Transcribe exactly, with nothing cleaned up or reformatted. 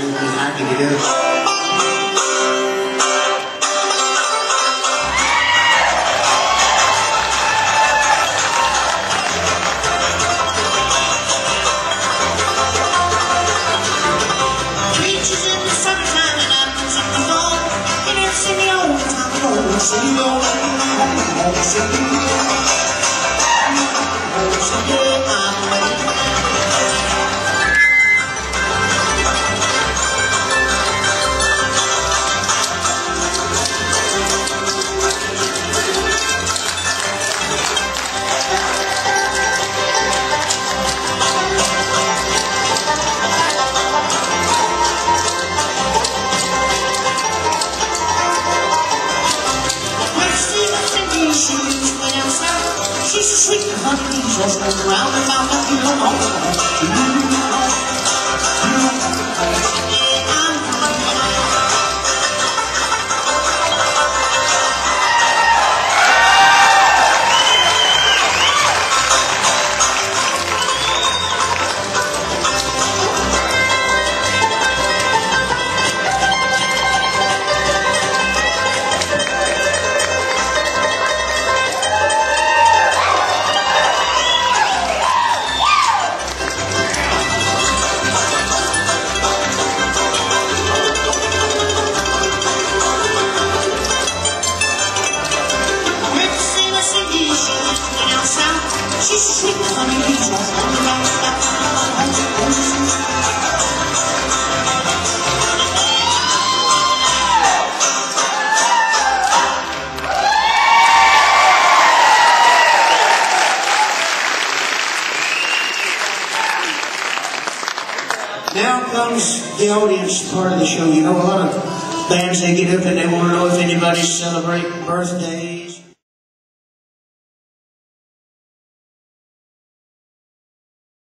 certainly happy to do it. She's a sweet honey, just goes round and round and you know she's a sweet honey, just Now comes the audience part of the show. You know, a lot of bands, they get up and they want to know if anybody's celebrating birthday.